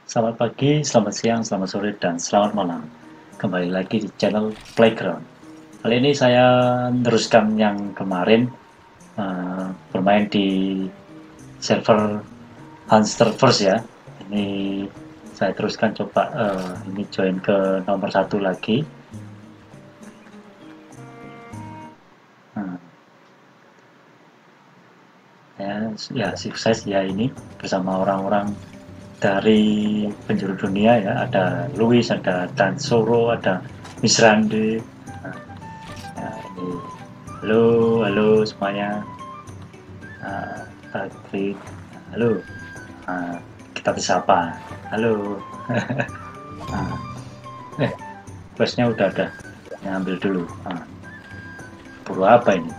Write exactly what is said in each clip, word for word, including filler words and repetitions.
Selamat pagi, selamat siang, selamat sore, dan selamat malam. Kembali lagi di channel Playground. Kali ini saya meneruskan yang kemarin, uh, bermain di server Hunterverse ya. Ini saya teruskan, coba uh, ini join ke nomor satu lagi. Nah, ya, ya sukses ya ini bersama orang-orang dari penjuru dunia ya. Ada Louis, ada Dan Soro, ada Miss Rande. Nah, nah, ini halo, halo semuanya. Uh, Patrick, halo. Uh, kita disapa. Halo. uh, eh, questnya udah ada. Ya, ambil dulu. Uh, buru apa ini?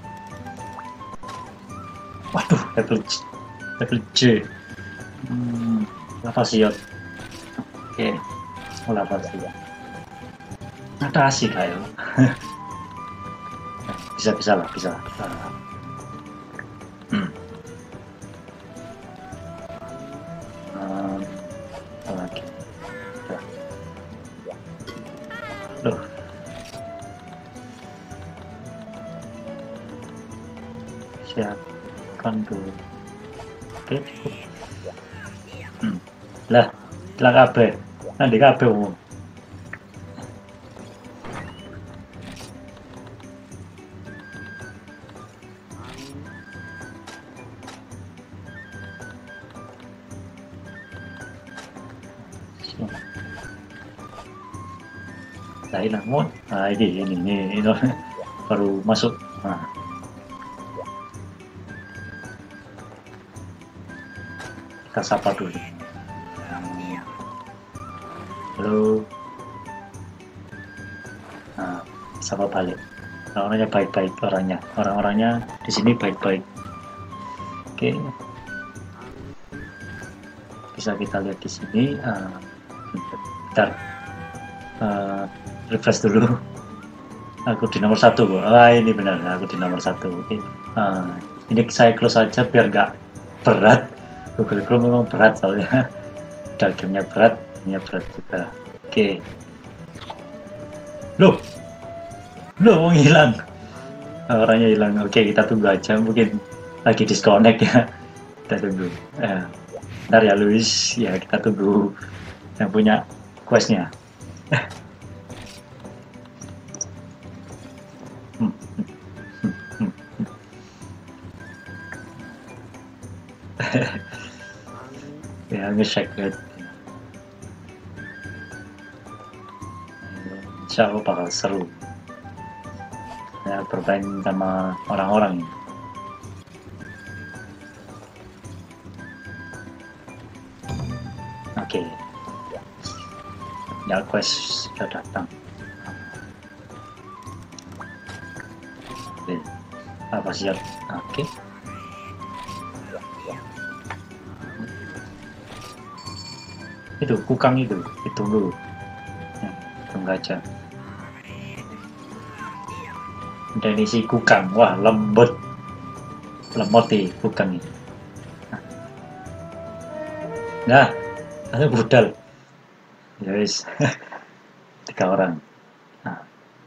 Waduh, level J. Level J. Hmm, lava siot. Oke, okay. Oh, lava siot. Ada asik ayo. bisa bisa lah, bisa. Uh, hmm. Um, apa lagi? Udah. Loh. Siapkan dulu. Oke, cukup. Hmm. Lah, lah kabeh. Nanti kabeh umum. Nah, ini namun, nah ini, ini, ini, ini baru masuk. Nah. Kita sapa dulu. Halo. Nah, sapa balik. Orang-orangnya baik-baik, orangnya, orang-orangnya di sini baik-baik. Oke, bisa kita lihat di sini. Uh, bentar, uh, refresh dulu. Aku di nomor satu. Wah, ini benar, aku di nomor satu. Oke, uh, ini saya close aja biar nggak berat. Google Chrome memang berat soalnya. Dagingnya berat, ini berat juga. Oke. Loh, loh, hilang. Orangnya hilang. Oke, kita tunggu aja. Mungkin lagi disconnect ya. Kita tunggu. Eh, bentar ya, Luis. Ya, kita tunggu yang punya questnya. Ya, nge-check ya. Insya Allah bakal seru ya bermain sama orang-orang ini. Oke, ya quest sudah datang. Oke, apa siap? Oke, itu kukang itu ditunggu ya, tunggu aja. Dan isi kukang, wah lembut, lemot nih kukang ini. Nah, ada budal, guys. Tiga orang. Nah.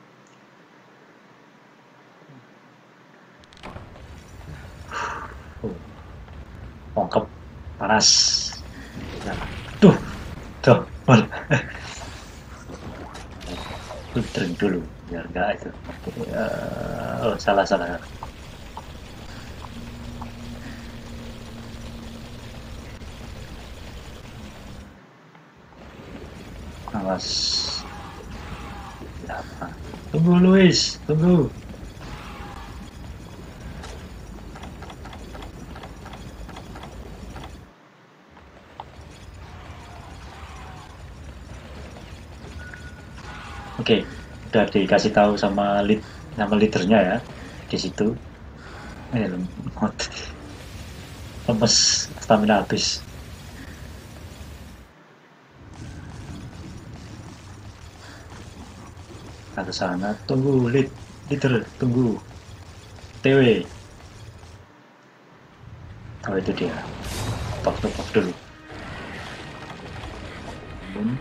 Uh, Ongkep panas. Nah, tuh, double. Drink dulu biar enggak itu. Uh, oh, salah salah. Awas. Apa? Tunggu Luis, tunggu. Oke, okay, udah dikasih tahu sama lead, nama leadernya ya di situ. Eh, lemot, lemes, stamina habis. Ke sana, tunggu lead, leader, tunggu. T W. Oh itu dia. Pop, pop dulu. Boom.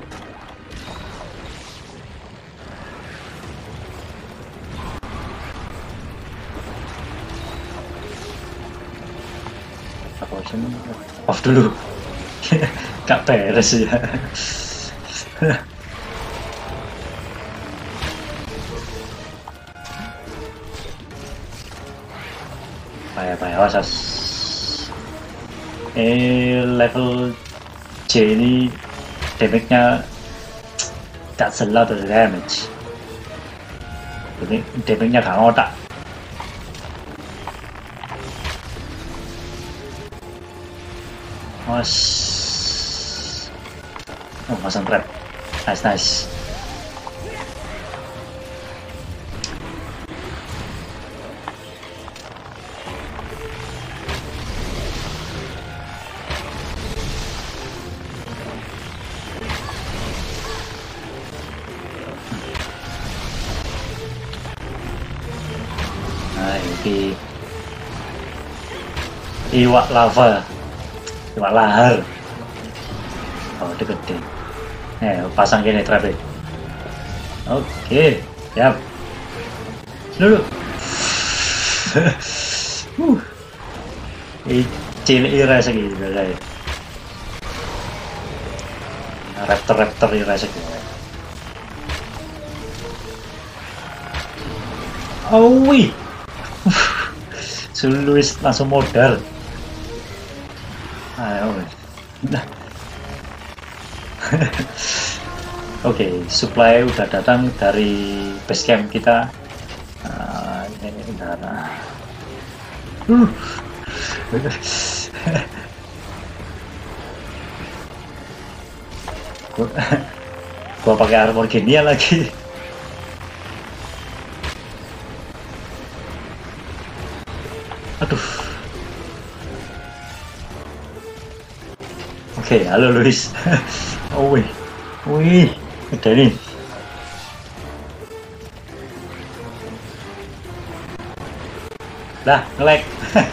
Potion off dulu. Gak beres ya. Bahaya-bahaya, awas. Eh, level C ini damage-nya that's a lot of damage. Ini damage-nya gak ngotak. Awas. Oh, masang trap. Nice, nice. Nah, ini iwak lava, iwak lahar. Oh, deket deh. Eh, pasang gini trap. Oke, siap. Dulu. uh. Ini cilik ira segi guys. Raptor-raptor ira segi. Oh, wih. Suluis langsung modal. Ayo. Nah. Oke, okay, supply udah datang dari base camp kita. Uh, ini darah. Uh. gua, gua pakai armor genia lagi. Aduh. Oke, okay, halo Luis. Oh wih, wih, ada nih. Lah, nge-lag.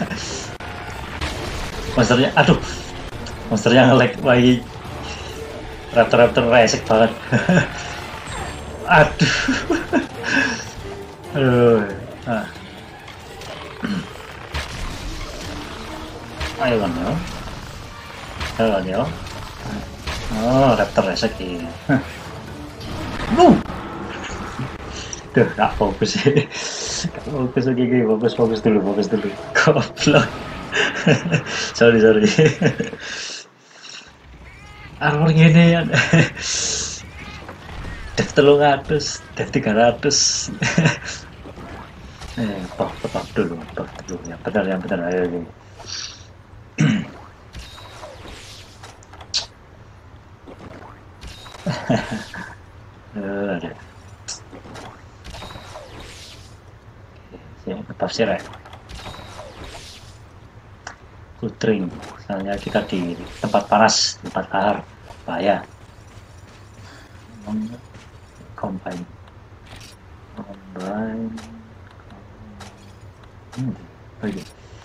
Monsternya, aduh, monsternya nge-lag lagi. Raptor-raptor resek banget. Aduh. Aduh. Ah. Ayo kan ya. Ayo kan ya. Oh, raptor resek ya. Wuh. Tuh, gak fokus sih. Gak fokus lagi, okay, fokus, fokus dulu, fokus dulu. Goblok. sorry, sorry. Armor gini ya. Dev telung ratus, Dev tiga ratus. Eh, pop, pop dulu, pop dulu. Yang benar, yang benar. Ayo, ayo. uh, ada. Oke, lepas sih, Rek. Putring, misalnya kita di tempat panas, tempat lahar, bahaya. Combine, combine, hmm, oke,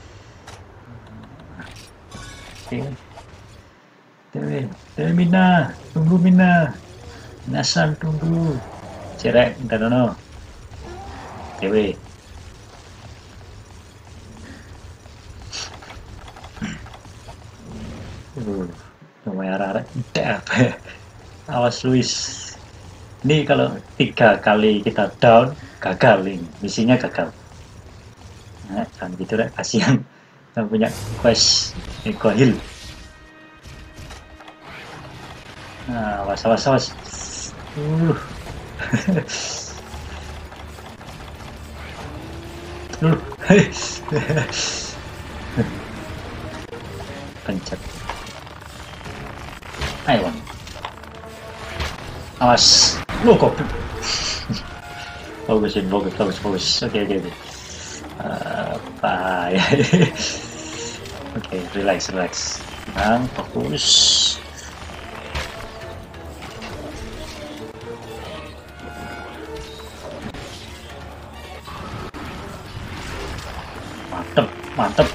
oke, Dewi, Dewi Mina, tunggu Mina, Nasan tunggu, cerek, entar no, Dewi. Uh, lumayan rara, tidak apa. Awas Luis. Ini kalau tiga kali kita down, gagal ini, misinya gagal. Nah, jangan gitu deh, kasihan. Kita punya quest Eco Hill. Nah, awas, awas, awas. Uh. uh. Pencet. Ayo. Awas. Lu kok. Fokusin, fokus, fokus, fokus. Oke, oke, oke. Apa ya? Oke, relax, relax. Tenang, fokus. Mantep, mantep.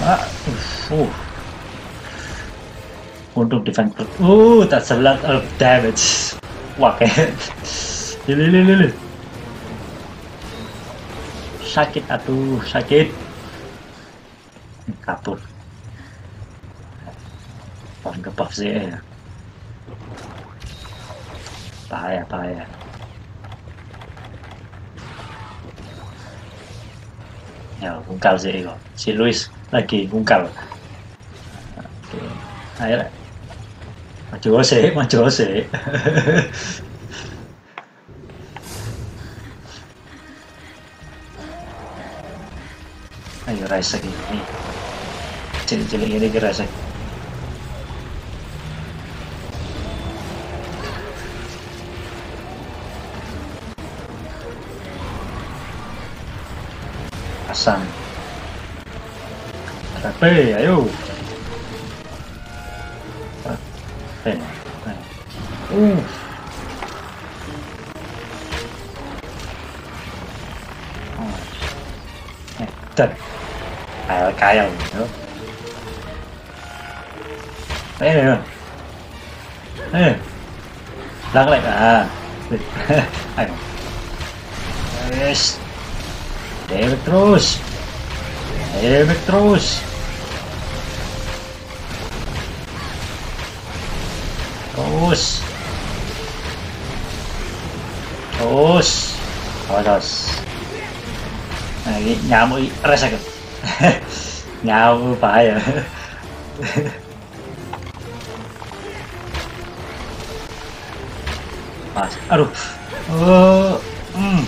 Ah, uh, uh. Untung defense ber- uh, that's a lot of damage. Wah, kayak lili lili lili. Sakit atuh, sakit. Kabur. Buff ke buff sih ya. Bahaya, bahaya. Ya, ungkal sih kok. Si Luis lagi ungkal. Oke. Ayo. Maju sih, maju sih. Ayo resek ini. Cilik-cilik ini ke resek. Pasang. Rapi, ayo. Eh, uh. Oh. Eh, dan kaya kaya gitu. Eh, eh, lắc lại à. Ayo. Yes. Dewek terus. Dewek terus. Terus. Terus. Terus. Nah, ini nyamuk resek. Nyamuk bahaya. Mas, aduh. Oh, hmm.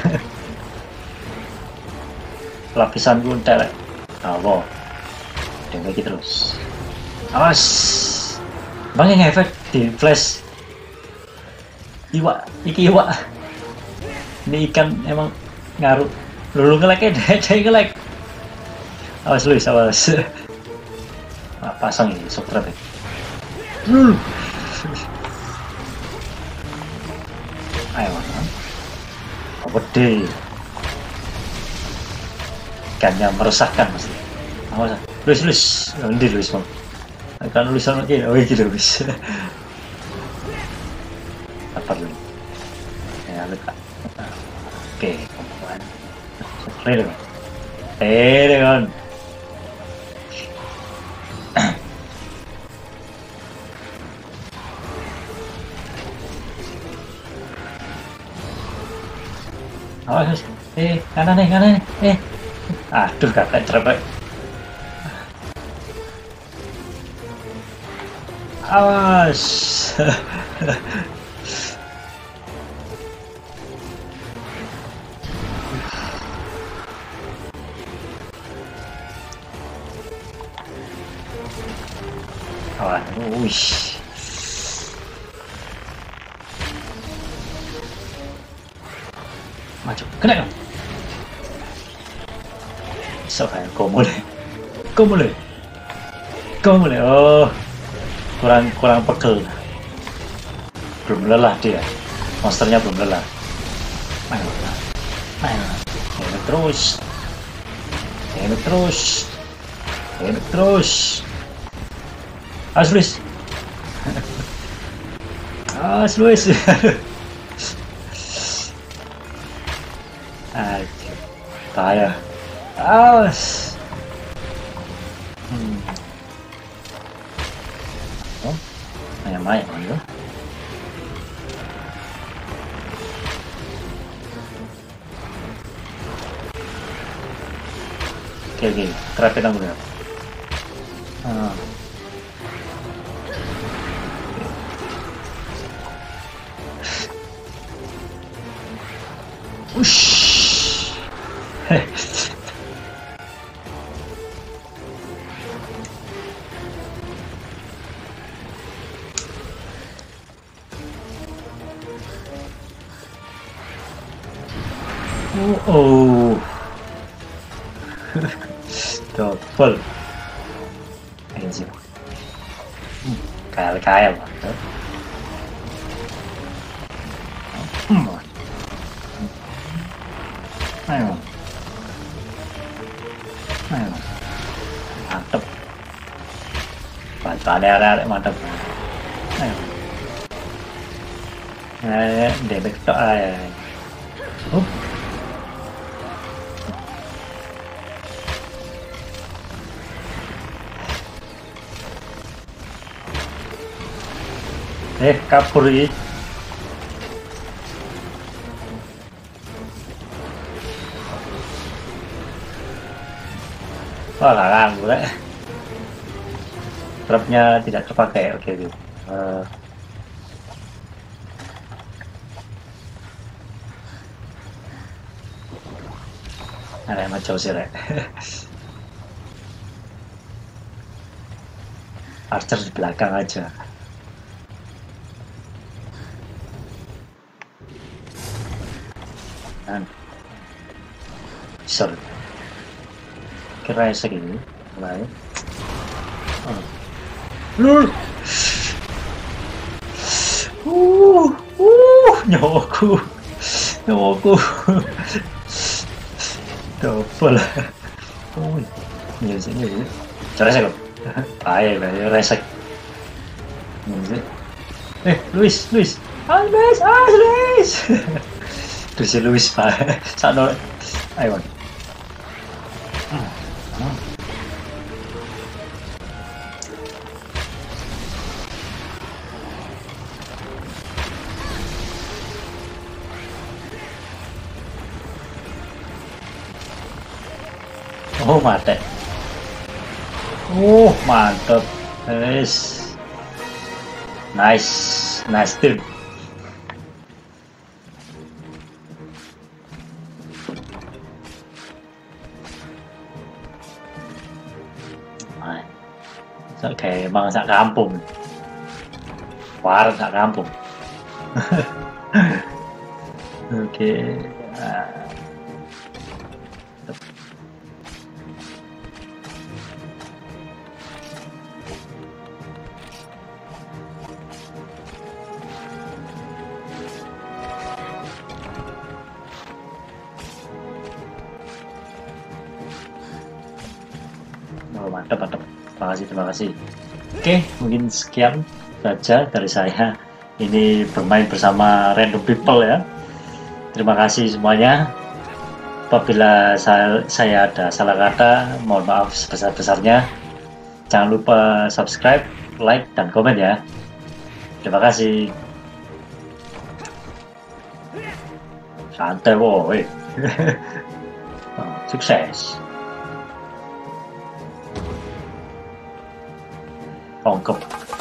Lapisan guntel. Awo. Dewek terus. Awas. Bang yang efek di flash. Iwa, iki iwa. Ini ikan emang ngaruh. Lulu ngelek ya, dia ngelek. Awas Luis, awas. Nah, pasang ini, subscribe ya. Hmm. Ayo, apa deh? Ikannya meresahkan pasti. Awas, Luis, Luis. Nanti Luis mau. Akan Luis sama ini, oh gitu Luis. Apa dulu? Ya, lupa. Oke, kemudian. Play dong. Play dong. Awas, eh, kanan nih, kanan nih, eh. Aduh, kakak cerepet. Awas. Awas, wih. Maju, kena dong. So kayak kau mulai, kau mulai, kau mulai. Oh, kurang kurang pegel. Belum lelah dia, monsternya belum lelah. Main, main, main terus, main terus, main terus. Awas Luis, awas Luis. Aduh, bahaya. Awas. Hmm. Oh, ayam-ayam itu. Oke, oke, terakhir tanggung ya. Ah. Ush. Oh, oh. Double. Anjir. Hmm, kaya-kaya banget. Hmm. Ayo. Ayo. Mantep. Bacaan arek-arek mantep. Ayo. Eh, debek tok ae. Oh. Eh, kabur iki. Wah, gak ganggu rek. Trapnya tidak terpakai. Oke, oke. Uh, ada yang macam sih rek. Archer di belakang aja. Kan. Sorry. Kira segini. Mulai. Oh. Lul. Uh, uh, nyawaku. Nyawaku. Double. Oh, ini sini. Cara saya kok. Ayo, ayo resek. Ini. Eh, Luis, Luis. Ah, Luis, ah, Luis. Terus si Luis pak. Sano. Ayo. Oh, mate. Oh, mantap. Nice. Nice. Nice team. Kayak bangsa kampung. War sak kampung. Oke. Okay. Oh, mantap, mantap. Terima kasih, terima kasih. Oke, mungkin sekian saja dari saya. Ini bermain bersama random people ya. Terima kasih semuanya. Apabila saya, saya ada salah kata, mohon maaf sebesar-besarnya. Jangan lupa subscribe, like, dan komen ya. Terima kasih. Santai woy. Sukses. Tongkep.